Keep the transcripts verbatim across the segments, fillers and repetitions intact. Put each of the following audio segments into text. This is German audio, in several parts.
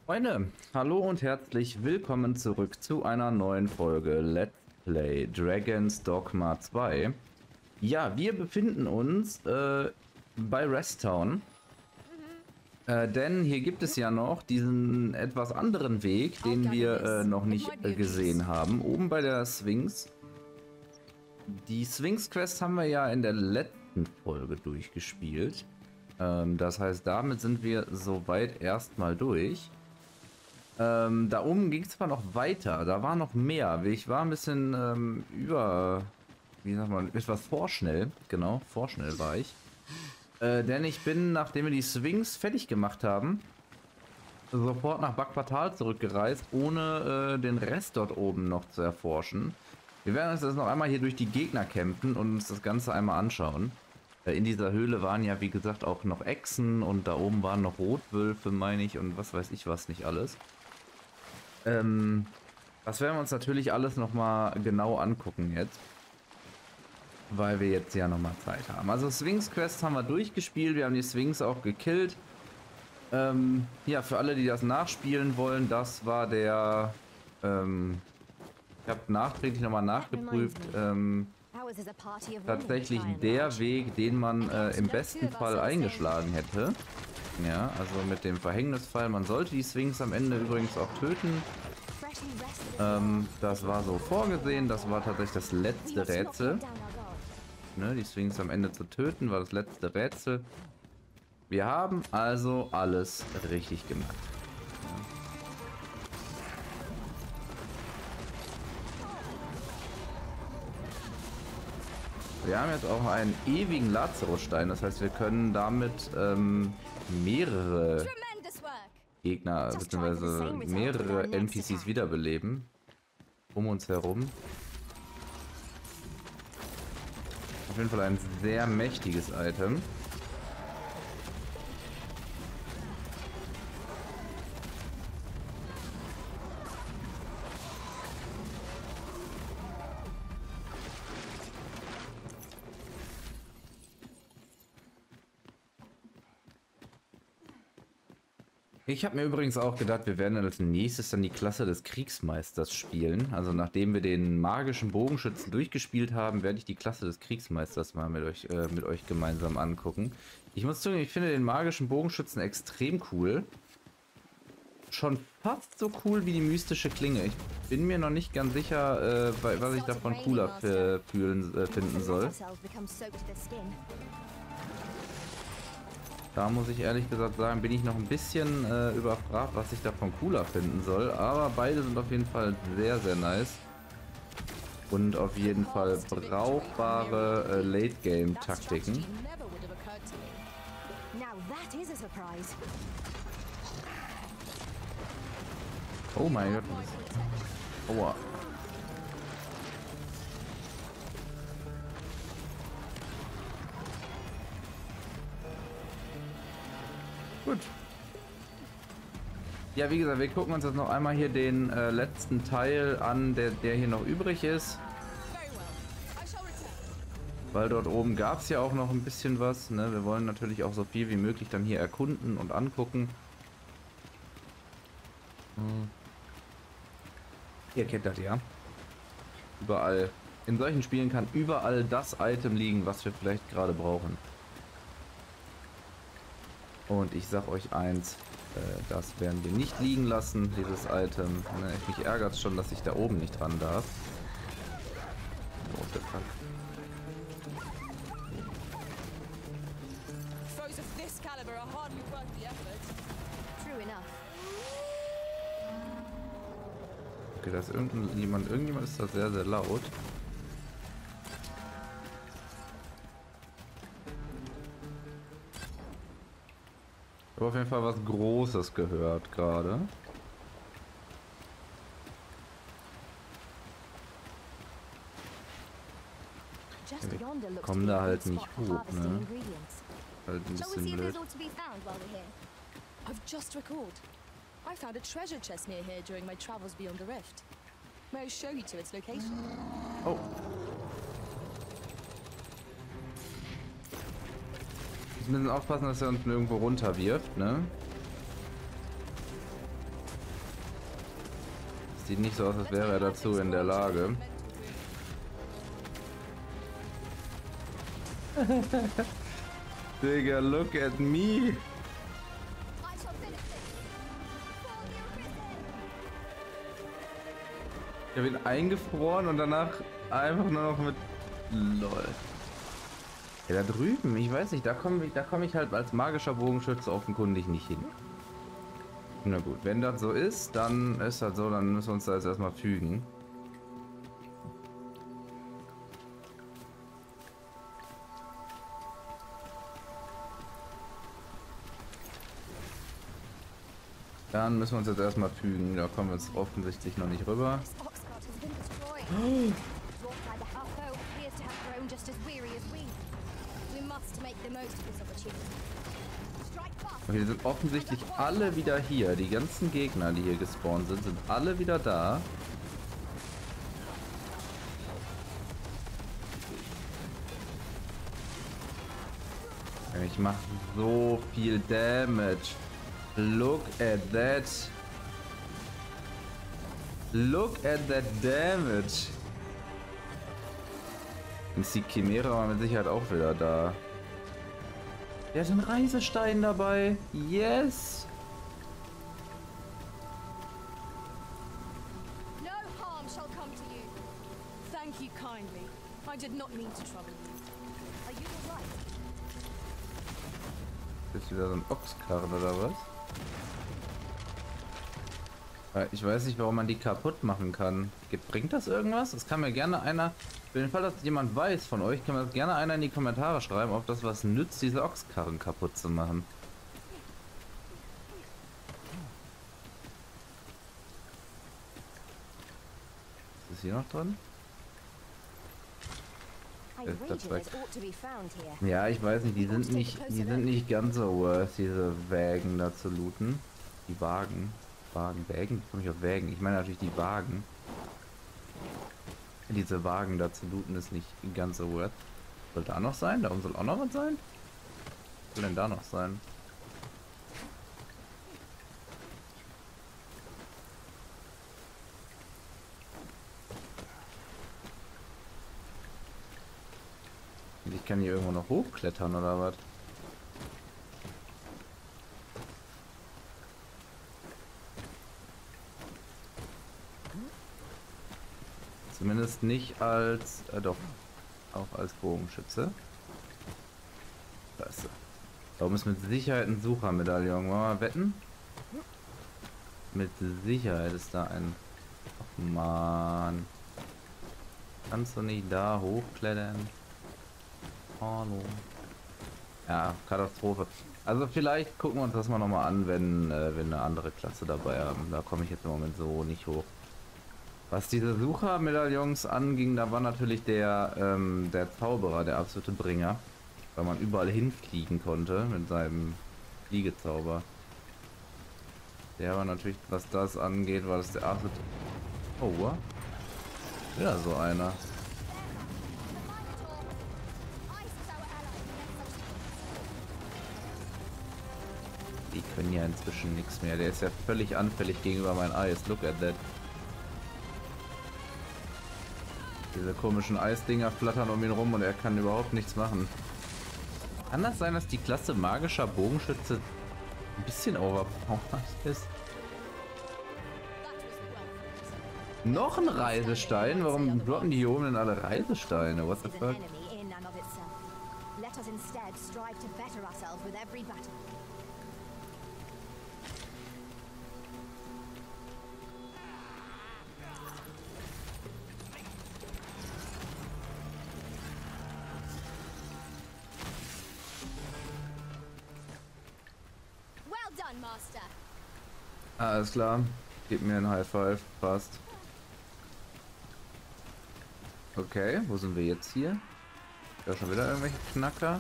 Freunde, hallo und herzlich willkommen zurück zu einer neuen Folge Let's Play Dragon's Dogma zwei. Ja, wir befinden uns äh, bei Rest Town, äh, denn hier gibt es ja noch diesen etwas anderen Weg, den wir äh, noch nicht äh, gesehen haben, oben bei der Sphinx. Die Sphinx Quest haben wir ja in der letzten Folge durchgespielt. Ähm, das heißt, damit sind wir soweit erstmal durch. Ähm, da oben ging es zwar noch weiter, da war noch mehr. Ich war ein bisschen ähm, über, wie sagt man, etwas vorschnell. Genau, vorschnell war ich. Äh, denn ich bin, nachdem wir die Sphinx fertig gemacht haben, sofort nach Bakbatal zurückgereist, ohne äh, den Rest dort oben noch zu erforschen. Wir werden uns jetzt noch einmal hier durch die Gegner kämpfen und uns das Ganze einmal anschauen. Äh, in dieser Höhle waren ja, wie gesagt, auch noch Echsen und da oben waren noch Rotwölfe, meine ich, und was weiß ich was nicht alles. Ähm, das werden wir uns natürlich alles nochmal genau angucken jetzt. Weil wir jetzt ja nochmal Zeit haben. Also Sphinx Quest haben wir durchgespielt, wir haben die Sphinx auch gekillt. Ähm, ja, für alle, die das nachspielen wollen, das war der, ähm, ich habe nachträglich nochmal nachgeprüft, ähm, tatsächlich der Weg, den man äh, im besten Fall eingeschlagen hätte. Ja, also mit dem Verhängnisfall. Man sollte die Sphinx am Ende übrigens auch töten. Ähm, das war so vorgesehen. Das war tatsächlich das letzte Rätsel. Ne, die Sphinx am Ende zu töten war das letzte Rätsel. Wir haben also alles richtig gemacht. Wir haben jetzt auch einen ewigen Lazarusstein. Das heißt, wir können damit ähm, mehrere Gegner bzw. mehrere N P Cs wiederbeleben. Um uns herum. Auf jeden Fall ein sehr mächtiges Item. Ich habe mir übrigens auch gedacht, wir werden als nächstes dann die Klasse des Kriegsmeisters spielen. Also nachdem wir den magischen Bogenschützen durchgespielt haben, werde ich die Klasse des Kriegsmeisters mal mit euch, äh, mit euch gemeinsam angucken. Ich muss zugeben, ich finde den magischen Bogenschützen extrem cool. Schon fast so cool wie die mystische Klinge. Ich bin mir noch nicht ganz sicher, äh, was ich davon cooler fühlen, äh, finden soll. Da muss ich ehrlich gesagt sagen, bin ich noch ein bisschen äh, überfragt, was ich davon cooler finden soll. Aber beide sind auf jeden Fall sehr, sehr nice. Und auf jeden Fall brauchbare äh, Late-Game-Taktiken. Oh mein Gott. Aua. Gut. Ja, wie gesagt, wir gucken uns jetzt noch einmal hier den äh, letzten Teil an, der, der hier noch übrig ist. Weil dort oben gab es ja auch noch ein bisschen was. Ne? Wir wollen natürlich auch so viel wie möglich dann hier erkunden und angucken. Hm. Ihr kennt das ja. Überall. In solchen Spielen kann überall das Item liegen, was wir vielleicht gerade brauchen. Und ich sag euch eins, äh, das werden wir nicht liegen lassen, dieses Item. Ne, mich ärgert es schon, dass ich da oben nicht dran darf. Oh, der Fuck. Okay, da ist irgendjemand, irgendjemand ist da sehr, sehr laut. Ich habe auf jeden Fall was Großes gehört gerade. Wir kommen da halt nicht hoch, ne? Halt ein bisschen blöd. I've just recalled. I found a treasure chest near here during my travels beyond the rift. May I show you to its location? Oh. Wir müssen aufpassen, dass er uns nirgendwo runterwirft, ne? sieht nicht so aus, als wäre er dazu in der Lage. Digga, look at me. Ich habe ihn eingefroren und danach einfach nur noch mit lol. Ja, da drüben, ich weiß nicht, da komme ich, da komme ich halt als magischer Bogenschütze offenkundig nicht hin. Na gut, wenn das so ist, dann ist das so, dann müssen wir uns da jetzt erstmal fügen. Dann müssen wir uns jetzt erstmal fügen, da kommen wir jetzt offensichtlich noch nicht rüber. Und hier sind offensichtlich alle wieder hier. Die ganzen Gegner, die hier gespawnt sind, sind alle wieder da. Ich mache so viel Damage. Look at that. Look at that damage. Ist die Chimäre aber mit Sicherheit auch wieder da. Der hat einen Reisestein dabei. Yes. No harm shall come to you. Thank you kindly. I did not mean to trouble you. Are you all right? Ist wieder so ein Ochskarren oder was? Ich weiß nicht, warum man die kaputt machen kann. Bringt das irgendwas? Das kann mir gerne einer, für den Fall, dass jemand weiß von euch, kann mir das gerne einer in die Kommentare schreiben, ob das was nützt, diese Ochskarren kaputt zu machen. Ist das hier noch dran? Ja, ich weiß nicht, die sind nicht, die sind nicht ganz so worth, diese Wägen da zu looten. Die Wagen. Wagen, Wägen? Ich komme nicht auf Wägen. Ich meine natürlich die Wagen. Diese Wagen da zu looten ist nicht ganz so worth. Soll da noch sein? Da soll auch noch was sein? Was soll denn da noch sein? Ich kann hier irgendwo noch hochklettern oder was? Zumindest nicht als, äh, doch, auch als Bogenschütze. Da ist er. Da oben ist mit Sicherheit ein Suchermedaillon. Wollen wir mal wetten? Mit Sicherheit ist da ein... Ach man. Kannst du nicht da hochklettern? Hallo. Ja, Katastrophe. Also vielleicht gucken wir uns das mal nochmal an, wenn, äh, wenn eine andere Klasse dabei haben. Da komme ich jetzt im Moment so nicht hoch. Was diese Suchermedaillons anging, da war natürlich der, ähm, der Zauberer der absolute Bringer, weil man überall hinfliegen konnte mit seinem Fliegezauber. Der war natürlich, was das angeht, war das der absolute... Oh, wieder so einer. Die können ja inzwischen nichts mehr. Der ist ja völlig anfällig gegenüber mein Eis. Look at that. Diese komischen Eisdinger flattern um ihn rum und er kann überhaupt nichts machen. Kann das sein, dass die Klasse magischer Bogenschütze ein bisschen overpowered ist? Noch ein Reisestein? Warum droppen die hier oben denn alle Reisesteine? What the fuck? Master. Alles klar. Gib mir ein High Five. Passt. Okay, wo sind wir jetzt hier? Da schon wieder irgendwelche Knacker.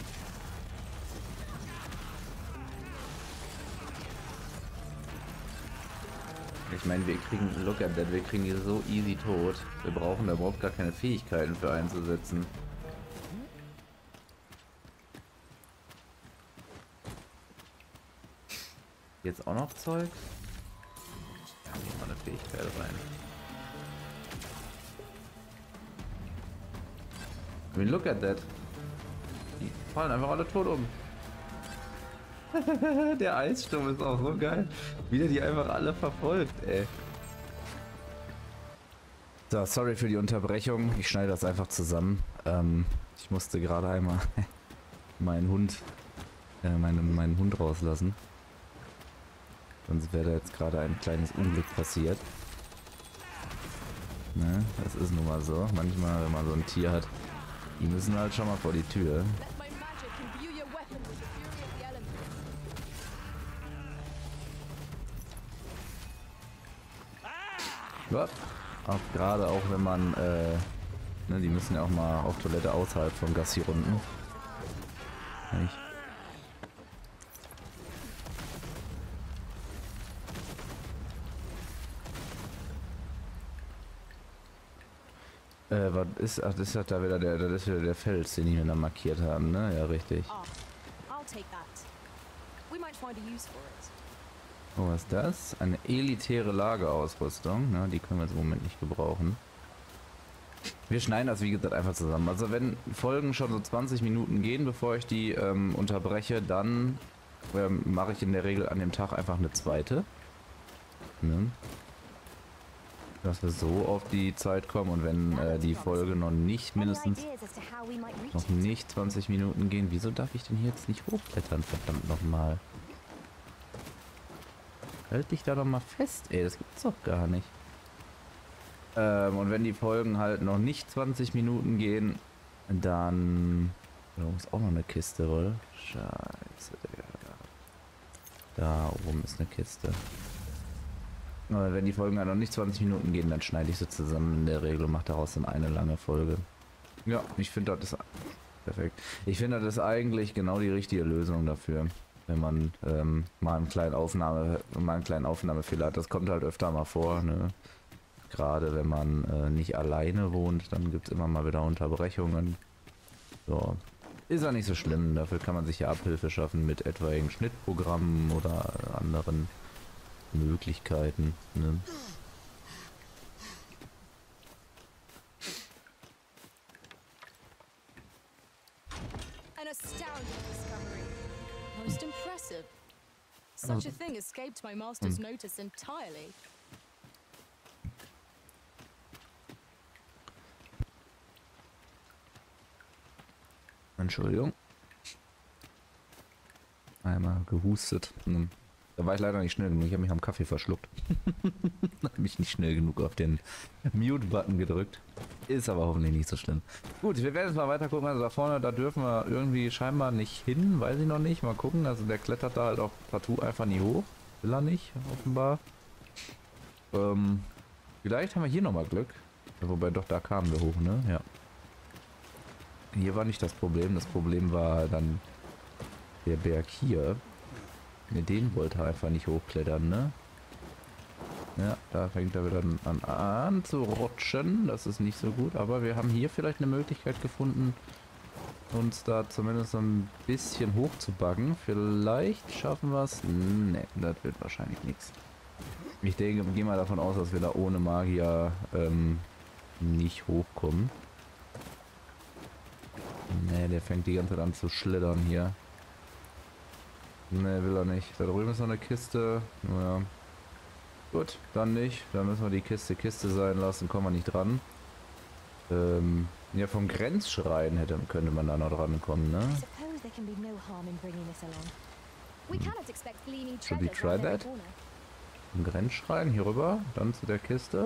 Ich meine, wir kriegen, look at that, wir kriegen die so easy tot. Wir brauchen da überhaupt gar keine Fähigkeiten für einzusetzen. Jetzt auch noch Zeug? Ja, mal eine Fähigkeit rein. I mean, look at that. Die fallen einfach alle tot um. Der Eissturm ist auch so geil. Wie der die einfach alle verfolgt, ey. So, sorry für die Unterbrechung. Ich schneide das einfach zusammen. Ähm, ich musste gerade einmal meinen Hund, äh, meinen, meinen Hund rauslassen. Sonst wäre da jetzt gerade ein kleines Unglück passiert. Ne, das ist nun mal so. Manchmal, wenn man so ein Tier hat, die müssen halt schon mal vor die Tür. Ja, auch gerade auch wenn man, äh, ne, die müssen ja auch mal auf Toilette außerhalb von Gassi-Runden. Nicht? Äh, was ist, ach, das ist da wieder der, das ist wieder der Fels, den wir da markiert haben, ne? Ja, richtig. Oh, was ist das? Eine elitäre Lagerausrüstung, ne? Die können wir jetzt im Moment nicht gebrauchen. Wir schneiden das, wie gesagt, einfach zusammen. Also wenn Folgen schon so zwanzig Minuten gehen, bevor ich die ähm, unterbreche, dann ähm, mache ich in der Regel an dem Tag einfach eine zweite. Ne? Dass wir so auf die Zeit kommen, und wenn äh, die Folge noch nicht mindestens noch nicht zwanzig Minuten gehen, wieso darf ich denn hier jetzt nicht hochklettern, verdammt nochmal? Halt dich da doch mal fest, ey, das gibt's doch gar nicht. Ähm, und wenn die Folgen halt noch nicht zwanzig Minuten gehen, dann... Da oben ist auch noch eine Kiste, wohl? Scheiße, Digga. Da oben ist eine Kiste. Aber wenn die Folgen halt noch nicht zwanzig Minuten gehen, dann schneide ich sie zusammen in der Regel und mache daraus dann eine lange Folge. Ja, ich finde, das ist... Perfekt. Ich finde, das ist eigentlich genau die richtige Lösung dafür. Wenn man ähm, mal einen kleinen Aufnahme, mal einen kleinen Aufnahmefehler hat. Das kommt halt öfter mal vor, ne? Gerade wenn man äh, nicht alleine wohnt, dann gibt es immer mal wieder Unterbrechungen. So. Ist ja nicht so schlimm, dafür kann man sich ja Abhilfe schaffen mit etwaigen Schnittprogrammen oder anderen Möglichkeiten, ne? An astounding discovery. Most impressive. Such a thing escaped my master's notice entirely. Entschuldigung. Einmal gehustet. Da war ich leider nicht schnell genug. Ich habe mich am Kaffee verschluckt. Habe mich nicht schnell genug auf den Mute-Button gedrückt. Ist aber hoffentlich nicht so schlimm. Gut, wir werden jetzt mal weiter gucken. Also da vorne, da dürfen wir irgendwie scheinbar nicht hin. Weiß ich noch nicht. Mal gucken. Also der klettert da halt auch partout einfach nie hoch. Will er nicht, offenbar. Ähm, vielleicht haben wir hier nochmal Glück. Wobei doch, da kamen wir hoch, ne? Ja. Hier war nicht das Problem. Das Problem war dann der Berg hier. Ne, den wollte er einfach nicht hochklettern, ne? Ja, da fängt er wieder an, an zu rutschen. Das ist nicht so gut. Aber wir haben hier vielleicht eine Möglichkeit gefunden, uns da zumindest ein bisschen hoch zu buggen. Vielleicht schaffen wir es. Ne, das wird wahrscheinlich nichts. Ich denke, gehe mal davon aus, dass wir da ohne Magier ähm, nicht hochkommen. Ne, der fängt die ganze Zeit an zu schlittern hier. Ne, will er nicht. Da drüben ist noch eine Kiste. Ja. Gut, dann nicht. Dann müssen wir die Kiste Kiste sein lassen. Kommen wir nicht dran. Ähm, ja, vom Grenzschrein hätte, könnte man da noch dran kommen, ne? Should we try that? Vom Grenzschrein hier rüber, dann zu der Kiste.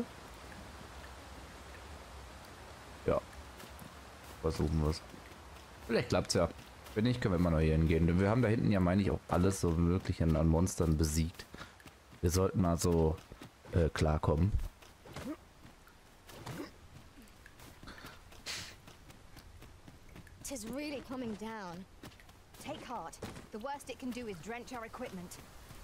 Ja. Versuchen wir es. Vielleicht klappt's ja. Wenn nicht, können wir immer noch hier hingehen. Wir haben da hinten ja, meine ich, auch alles so wirklich an Monstern besiegt. Wir sollten also äh, klarkommen. Tis really coming down. Take heart. The worst it can do is drench our equipment.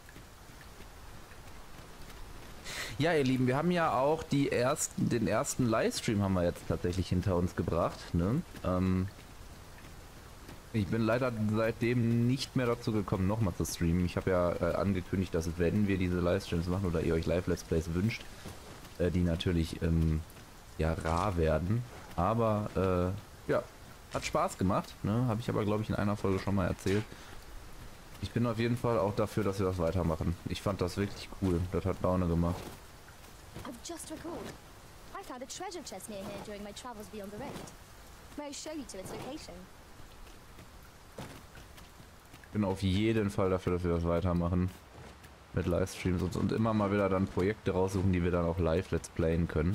Ja, ihr Lieben, wir haben ja auch die ersten, den ersten Livestream haben wir jetzt tatsächlich hinter uns gebracht, ne? Ähm, Ich bin leider seitdem nicht mehr dazu gekommen, nochmal zu streamen. Ich habe ja äh, angekündigt, dass wenn wir diese Livestreams machen oder ihr euch Live-Let's Plays wünscht, äh, die natürlich ähm, ja rar werden. Aber äh, ja, hat Spaß gemacht. Ne? Habe ich aber, glaube ich, in einer Folge schon mal erzählt. Ich bin auf jeden Fall auch dafür, dass wir das weitermachen. Ich fand das wirklich cool. Das hat Laune gemacht. I've just recalled. I found a treasure chest near here during my travels beyond the rift. May I show you to its location? Ich bin auf jeden Fall dafür, dass wir das weitermachen. Mit Livestreams und, und immer mal wieder dann Projekte raussuchen, die wir dann auch live let's playen können.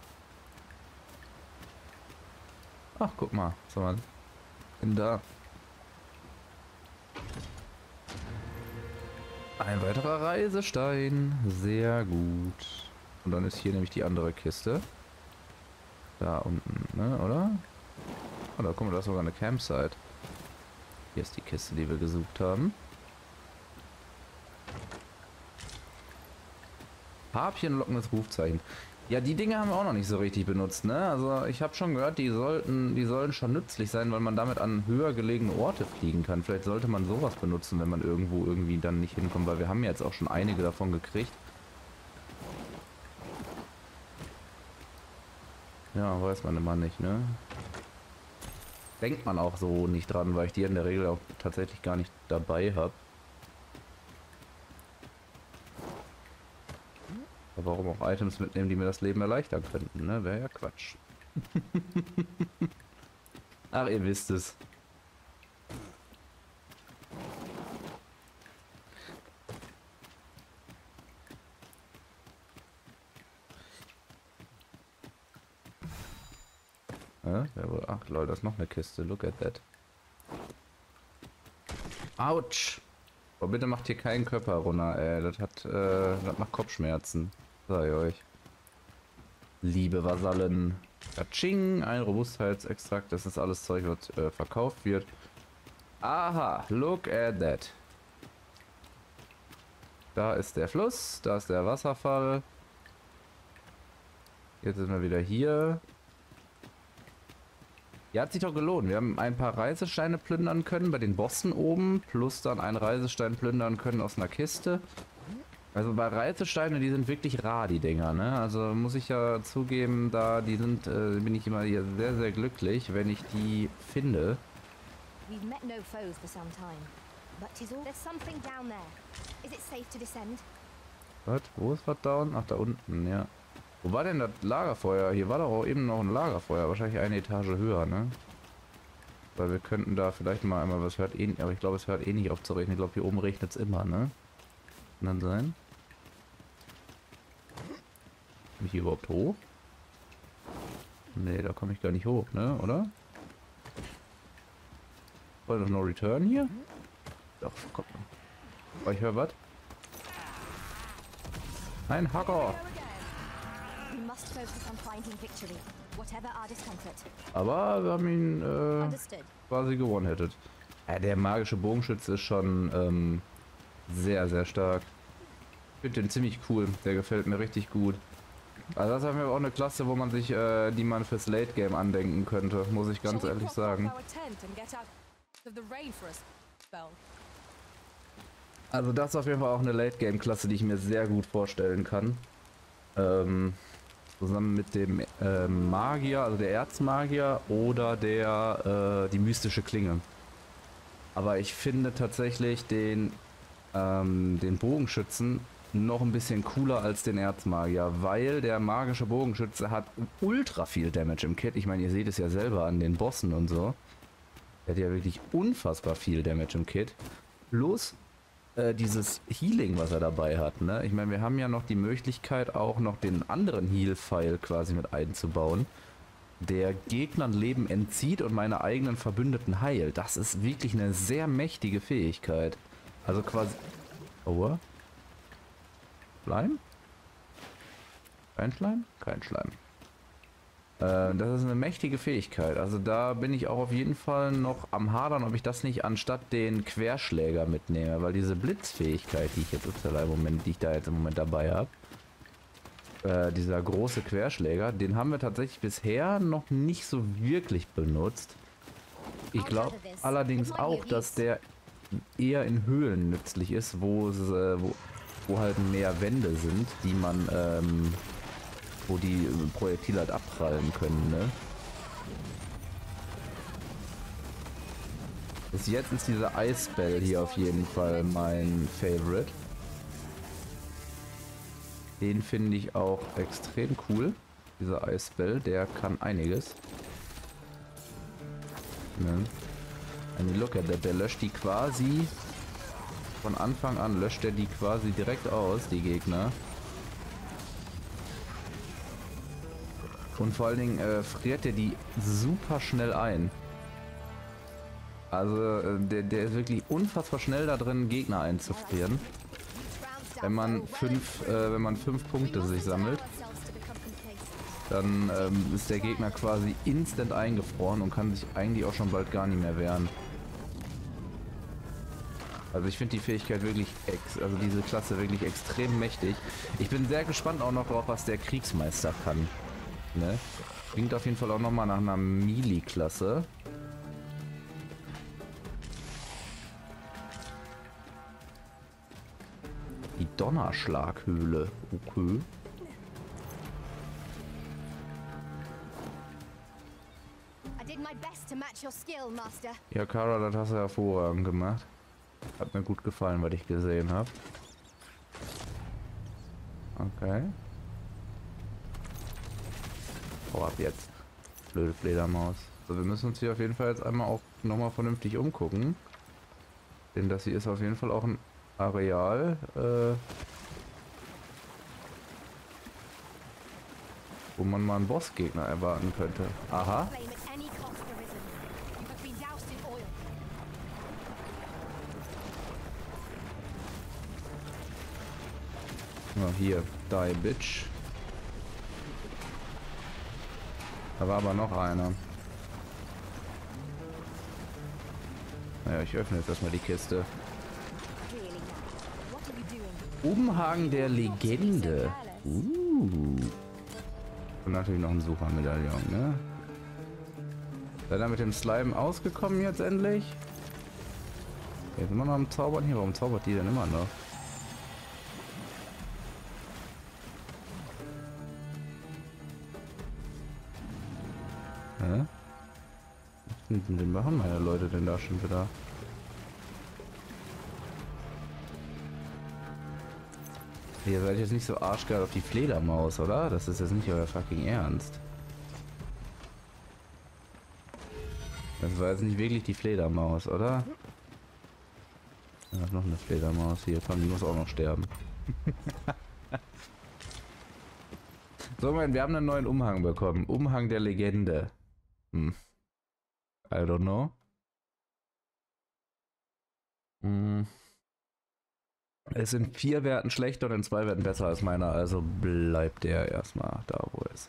Ach, guck mal. Was haben wir denn da? Ein weiterer Reisestein. Sehr gut. Und dann ist hier nämlich die andere Kiste. Da unten, ne, oder? Oh, da guck mal, da ist sogar eine Campsite. Hier ist die Kiste, die wir gesucht haben. Harpchen, lockendes Rufzeichen. Ja, die Dinge haben wir auch noch nicht so richtig benutzt, ne? Also ich habe schon gehört, die sollten, die sollen schon nützlich sein, weil man damit an höher gelegene Orte fliegen kann. Vielleicht sollte man sowas benutzen, wenn man irgendwo irgendwie dann nicht hinkommt, weil wir haben ja jetzt auch schon einige davon gekriegt. Ja, weiß man immer nicht, ne? Denkt man auch so nicht dran, weil ich die in der Regel auch tatsächlich gar nicht dabei habe. Aber warum auch Items mitnehmen, die mir das Leben erleichtern könnten, ne? Wäre ja Quatsch. Ach, ihr wisst es. Ja, ach lol, das ist noch eine Kiste. Look at that. Autsch! Oh, bitte macht hier keinen Körper runter, ey. Das hat, äh, das macht Kopfschmerzen. Sag ich euch. Liebe Vasallen. Kaching, ein Robustheitsextrakt. Das ist alles Zeug, was äh, verkauft wird. Aha, look at that. Da ist der Fluss, da ist der Wasserfall. Jetzt sind wir wieder hier. Ja, hat sich doch gelohnt. Wir haben ein paar Reisesteine plündern können bei den Bossen oben, plus dann einen Reisestein plündern können aus einer Kiste. Also bei Reisesteinen, die sind wirklich rar, die Dinger, ne? Also muss ich ja zugeben, da die sind, äh, bin ich immer hier sehr, sehr glücklich, wenn ich die finde. We've met no foes for some time, but tis all there's something down there. Is it safe to descend? Was? Wo ist was down? Ach, da unten, ja. Wo war denn das Lagerfeuer? Hier war doch auch eben noch ein Lagerfeuer. Wahrscheinlich eine Etage höher, ne? Weil wir könnten da vielleicht mal einmal, was hört eh, aber ich glaube, es hört eh nicht auf zu regnen. Ich glaube, hier oben regnet es immer, ne? Kann dann sein? Komme ich hier überhaupt hoch? Ne, da komme ich gar nicht hoch, ne? Oder? War das No Return hier? Doch, komm. Oh, ich höre was? Ein Hacker! Aber wir haben ihn äh, quasi gewonnen-hittet. Ja, der magische Bogenschütze ist schon ähm, sehr, sehr stark. Ich finde den ziemlich cool. Der gefällt mir richtig gut. Also das haben wir auch eine Klasse, wo man sich, äh, die man fürs Late Game andenken könnte, muss ich ganz ehrlich sagen. Also das ist auf jeden Fall auch eine Late Game Klasse, die ich mir sehr gut vorstellen kann. Ähm, zusammen mit dem ähm, Magier, also der Erzmagier oder der äh, die mystische Klinge. Aber ich finde tatsächlich den ähm, den Bogenschützen noch ein bisschen cooler als den Erzmagier, weil der magische Bogenschütze hat ultra viel Damage im Kit. Ich meine, ihr seht es ja selber an den Bossen und so. Der hat ja wirklich unfassbar viel Damage im Kit. Plus äh, dieses Healing, was er dabei hat, ne? Ich meine, wir haben ja noch die Möglichkeit, auch noch den anderen Heal-Pfeil quasi mit einzubauen, der Gegnern Leben entzieht und meine eigenen Verbündeten heilt. Das ist wirklich eine sehr mächtige Fähigkeit. Also quasi... Oh, Schleim? Kein Schleim? Kein Schleim. Äh, das ist eine mächtige Fähigkeit. Also da bin ich auch auf jeden Fall noch am Hadern, ob ich das nicht anstatt den Querschläger mitnehme. Weil diese Blitzfähigkeit, die ich jetzt im Moment, die ich da jetzt im Moment dabei habe, äh, dieser große Querschläger, den haben wir tatsächlich bisher noch nicht so wirklich benutzt. Ich glaube allerdings auch, dass der eher in Höhlen nützlich ist, wo, es, äh, wo, wo halt mehr Wände sind, die man, ähm, wo die Projektile halt abprallen können, ne? Bis jetzt ist dieser Eisbell hier auf jeden Fall mein Favorite. Den finde ich auch extrem cool. Dieser Eisbell, der kann einiges. Ne? And look at that, der löscht die quasi von Anfang an, löscht er die quasi direkt aus, die Gegner. Und vor allen Dingen äh, friert er die super schnell ein. Also äh, der, der ist wirklich unfassbar schnell da drin, Gegner einzufrieren. Wenn man fünf, äh, wenn man fünf Punkte sich sammelt, dann ähm, ist der Gegner quasi instant eingefroren und kann sich eigentlich auch schon bald gar nicht mehr wehren. Also ich finde die Fähigkeit wirklich, ex also diese Klasse wirklich extrem mächtig. Ich bin sehr gespannt auch noch drauf, was der Kriegsmeister kann. Ne? Klingt auf jeden Fall auch nochmal nach einer Melee-Klasse. Die Donnerschlaghöhle. Okay. Ja, Kara, das hast du hervorragend gemacht. Hat mir gut gefallen, was ich gesehen habe. Okay. Hau ab jetzt. Blöde Fledermaus. Also wir müssen uns hier auf jeden Fall jetzt einmal auch nochmal vernünftig umgucken. Denn das hier ist auf jeden Fall auch ein Areal, äh, wo man mal einen Bossgegner erwarten könnte. Aha. Ja, hier, die Bitch. Da war aber noch einer. Naja, ich öffne jetzt erstmal die Kiste. Umhang der Legende. Uh. Und natürlich noch ein Suchermedaillon, ne? Seid ihr mit dem Slime ausgekommen jetzt endlich? Jetzt sind wir noch am Zaubern hier. Warum zaubert die denn immer noch? Hä? Den machen meine Leute denn da schon wieder? Ihr seid jetzt nicht so arschgeil auf die Fledermaus, oder? Das ist jetzt nicht euer fucking Ernst. Das war jetzt nicht wirklich die Fledermaus, oder? Ja, noch eine Fledermaus hier. Komm, die muss auch noch sterben. So, mein, wir haben einen neuen Umhang bekommen. Umhang der Legende. Hm. I don't know. Hm. Es sind vier Werten schlechter und in zwei Werten besser als meiner, also bleibt der erstmal da, wo er ist.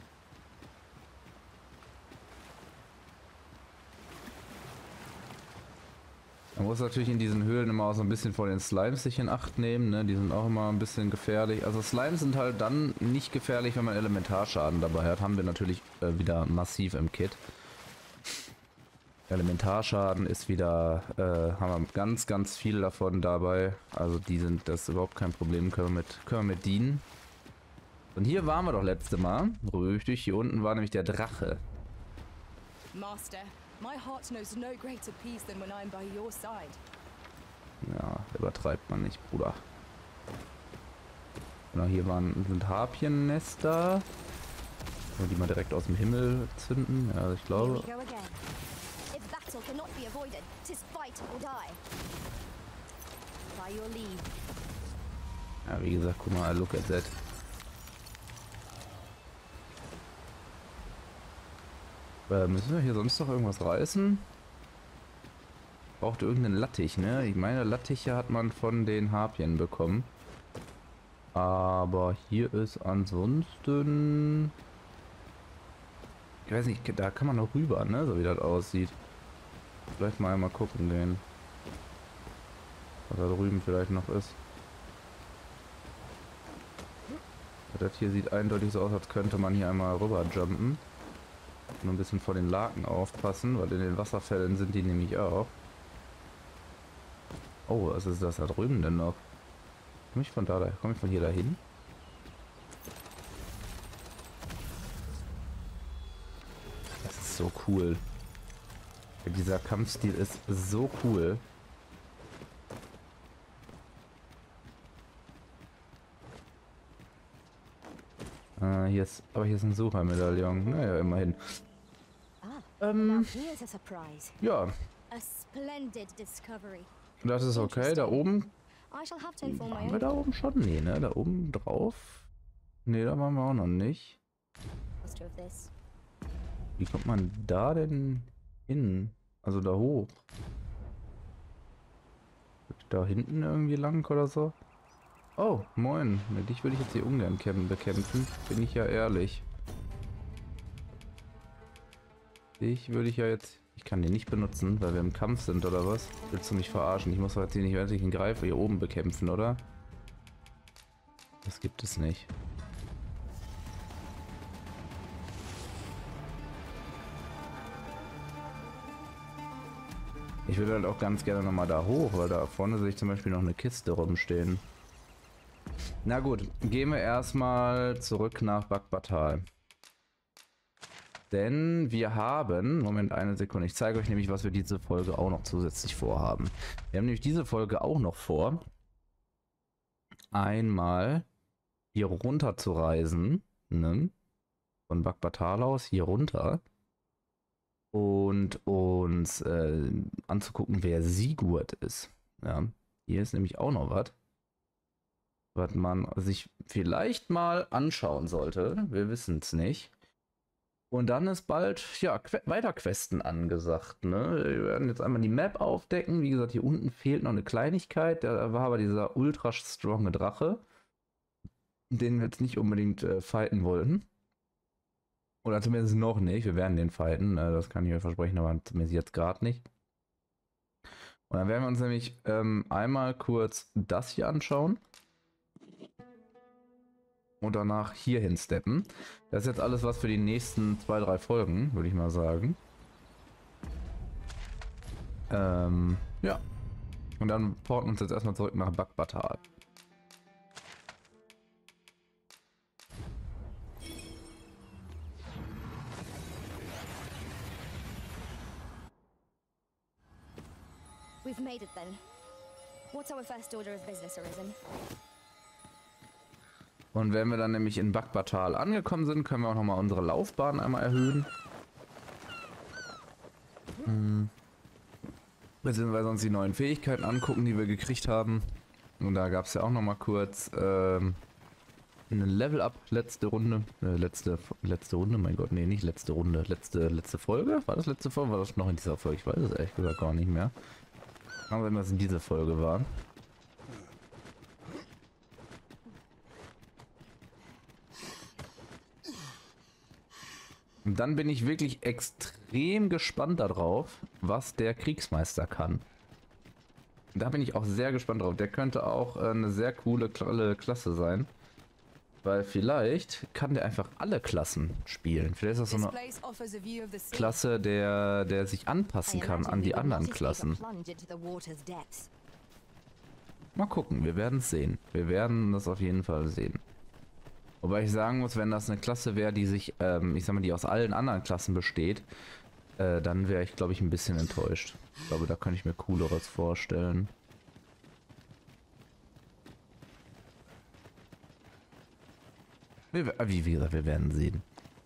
Man muss natürlich in diesen Höhlen immer auch so ein bisschen vor den Slimes sich in Acht nehmen, ne? Die sind auch immer ein bisschen gefährlich. Also Slimes sind halt dann nicht gefährlich, wenn man Elementarschaden dabei hat. Haben wir natürlich äh, wieder massiv im Kit. Elementarschaden ist wieder, äh, haben wir ganz, ganz viel davon dabei. Also die sind, das ist überhaupt kein Problem, können wir mit, können wir mit dienen. Und hier waren wir doch letzte Mal. Richtig, hier unten war nämlich der Drache. Master, my heart knows no greater peace than when I'm by your side. Ja, übertreibt man nicht, Bruder. Genau, hier waren, sind Harpiennester. Die mal direkt aus dem Himmel zünden. Ja, ich glaube. Ja, wie gesagt, guck mal, look at that. Äh, müssen wir hier sonst noch irgendwas reißen? Braucht irgendeinen Lattich, ne? Ich meine, Lattiche hat man von den Harpien bekommen. Aber hier ist ansonsten... Ich weiß nicht, da kann man noch rüber, ne? So wie das aussieht. Vielleicht mal einmal gucken gehen. Was da drüben vielleicht noch ist. Das hier sieht eindeutig so aus, als könnte man hier einmal rüber jumpen. Nur ein bisschen vor den Laken aufpassen, weil in den Wasserfällen sind die nämlich auch. Oh, was ist das da drüben denn noch? Komme ich von da, da komme ich von hier dahin? Das ist so cool. Dieser Kampfstil ist so cool. Ah, hier ist, aber hier ist ein Suchermedaillon. Naja, immerhin. Ah, Ähm, now here's a surprise. ja, A splendid discovery. das ist okay. Da oben, I shall have to inform my waren wir own. da oben schon? Nee, ne? Da oben drauf? Nee, da waren wir auch noch nicht. Master of this. Wie kommt man da denn hin? Also da hoch? Da hinten irgendwie lang oder so? Oh, moin. Ne, dich würde ich jetzt hier ungern kämpfen, bekämpfen. Bin ich ja ehrlich. Dich würde ich ja jetzt... Ich kann den nicht benutzen, weil wir im Kampf sind oder was? Willst du mich verarschen? Ich muss doch jetzt hier nicht, wenn ich einen Greifer hier oben bekämpfen, oder? Das gibt es nicht. Ich würde halt auch ganz gerne nochmal da hoch, weil da vorne sehe ich zum Beispiel noch eine Kiste rumstehen. Na gut, gehen wir erstmal zurück nach Bakbatal. Denn wir haben, Moment, eine Sekunde, ich zeige euch nämlich, was wir diese Folge auch noch zusätzlich vorhaben. Wir haben nämlich diese Folge auch noch vor, einmal hier runter zu reisen, ne? Von Bakbatal aus hier runter. Und uns äh, anzugucken, wer Sigurd ist. Ja, hier ist nämlich auch noch was, was man sich vielleicht mal anschauen sollte. Wir wissen es nicht. Und dann ist bald, ja, que weiter Questen angesagt, ne? Wir werden jetzt einmal die Map aufdecken. Wie gesagt, hier unten fehlt noch eine Kleinigkeit. Da war aber dieser ultra stronge Drache, den wir jetzt nicht unbedingt äh, fighten wollten. Oder zumindest noch nicht. Wir werden den fighten. Das kann ich euch versprechen, aber zumindest jetzt gerade nicht. Und dann werden wir uns nämlich ähm, einmal kurz das hier anschauen. Und danach hier hinsteppen. Das ist jetzt alles was für die nächsten zwei, drei Folgen, würde ich mal sagen. Ähm, ja. Und dann porten wir uns jetzt erstmal zurück nach Bakbatal. We've made it then. What's our first order of business, Arisen? Und wenn wir dann nämlich in Bakbatal angekommen sind, können wir auch nochmal unsere Laufbahn einmal erhöhen. Hm. Beziehungsweise uns die neuen Fähigkeiten angucken, die wir gekriegt haben. Und da gab es ja auch nochmal kurz ähm, eine Level-Up, letzte Runde. Äh, letzte, letzte Runde, mein Gott, nee, nicht letzte Runde. Letzte, letzte Folge? War das letzte Folge? War das noch in dieser Folge? Ich weiß es ehrlich gesagt gar nicht mehr. Aber wenn das in dieser Folge war. Und dann bin ich wirklich extrem gespannt darauf, was der Kriegsmeister kann. Da bin ich auch sehr gespannt drauf. Der könnte auch äh, eine sehr coole Klasse sein. Weil vielleicht kann der einfach alle Klassen spielen. Vielleicht ist das so eine Klasse, der, der sich anpassen kann an die anderen Klassen. Mal gucken, wir werden es sehen. Wir werden das auf jeden Fall sehen. Wobei ich sagen muss, wenn das eine Klasse wäre, die sich, ähm, ich sag mal, die aus allen anderen Klassen besteht, äh, dann wäre ich, glaube ich, ein bisschen enttäuscht. Ich glaube, da kann ich mir Cooleres vorstellen. Wir, wie, wie gesagt, wir werden sehen.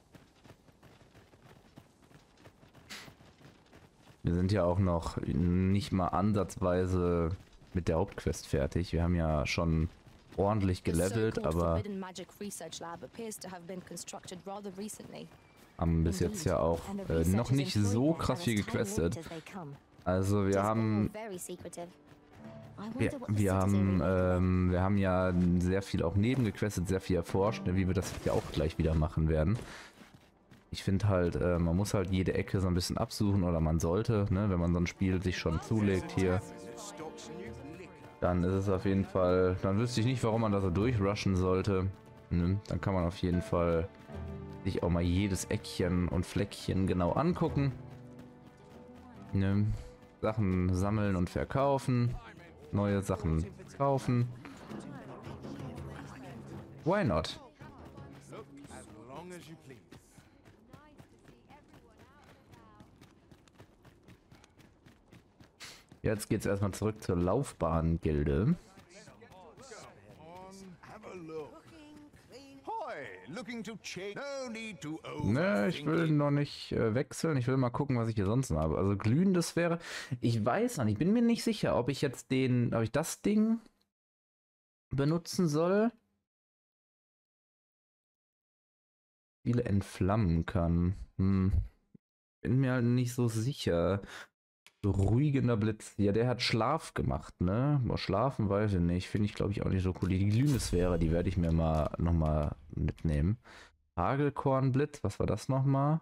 Wir sind ja auch noch nicht mal ansatzweise mit der Hauptquest fertig. Wir haben ja schon ordentlich gelevelt, aber haben bis jetzt ja auch äh, noch nicht so krass viel gequestet. Also wir haben wir, wir haben ähm, wir haben ja sehr viel auch nebengequestet, sehr viel erforscht, wie wir das ja auch gleich wieder machen werden. Ich finde halt, äh, man muss halt jede Ecke so ein bisschen absuchen, oder man sollte, ne, wenn man so ein Spiel sich schon zulegt hier. Dann ist es auf jeden Fall, dann wüsste ich nicht, warum man da so durchrushen sollte. Ne? Dann kann man auf jeden Fall sich auch mal jedes Eckchen und Fleckchen genau angucken. Ne? Sachen sammeln und verkaufen. Neue Sachen kaufen. Why not? Jetzt geht's erstmal zurück zur Laufbahngilde. Ne, ich will noch nicht äh, wechseln. Ich will mal gucken, was ich hier sonst noch habe. Also glühendes wäre... Ich weiß noch nicht. Ich bin mir nicht sicher, ob ich jetzt den... Ob ich das Ding benutzen soll. Viele entflammen kann. Hm. Bin mir halt nicht so sicher. Beruhigender Blitz. Ja, der hat Schlaf gemacht, ne? Boah, schlafen weiß ich nicht. Finde ich, glaube ich, auch nicht so cool. Die glühende Sphäre, die werde ich mir mal nochmal mitnehmen. Hagelkornblitz, was war das nochmal?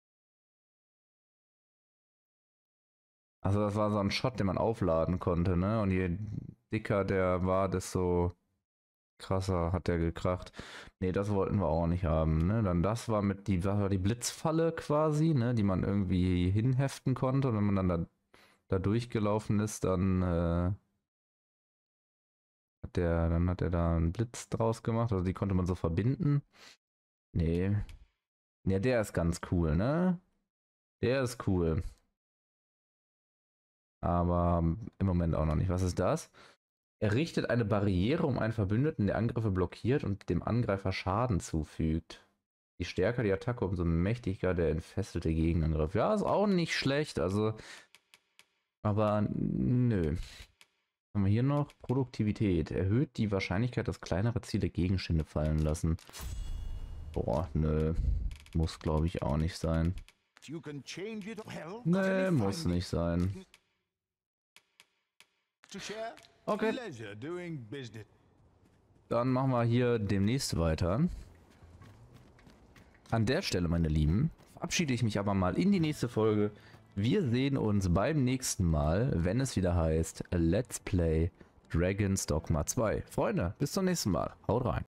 Also das war so ein Shot, den man aufladen konnte, ne? Und je dicker der war, desto krasser hat der gekracht. Ne, das wollten wir auch nicht haben, ne? Dann das war mit die, das war die Blitzfalle quasi, ne? Die man irgendwie hinheften konnte. Und wenn man dann da, da durchgelaufen ist, dann äh, hat der, dann hat er da einen Blitz draus gemacht. Also die konnte man so verbinden. Nee. Ja, der ist ganz cool, ne? Der ist cool. Aber im Moment auch noch nicht. Was ist das? Errichtet eine Barriere um einen Verbündeten, der Angriffe blockiert und dem Angreifer Schaden zufügt. Je stärker die Attacke, umso mächtiger der entfesselte Gegenangriff. Ja, ist auch nicht schlecht, also... Aber nö. Was haben wir hier noch? Produktivität. Erhöht die Wahrscheinlichkeit, dass kleinere Ziele Gegenstände fallen lassen. Boah, nö. Muss, glaube ich, auch nicht sein. Nee, muss nicht sein. Okay. Dann machen wir hier demnächst weiter. An der Stelle, meine Lieben, verabschiede ich mich aber mal in die nächste Folge. Wir sehen uns beim nächsten Mal, wenn es wieder heißt Let's Play Dragon's Dogma zwei. Freunde, bis zum nächsten Mal. Haut rein.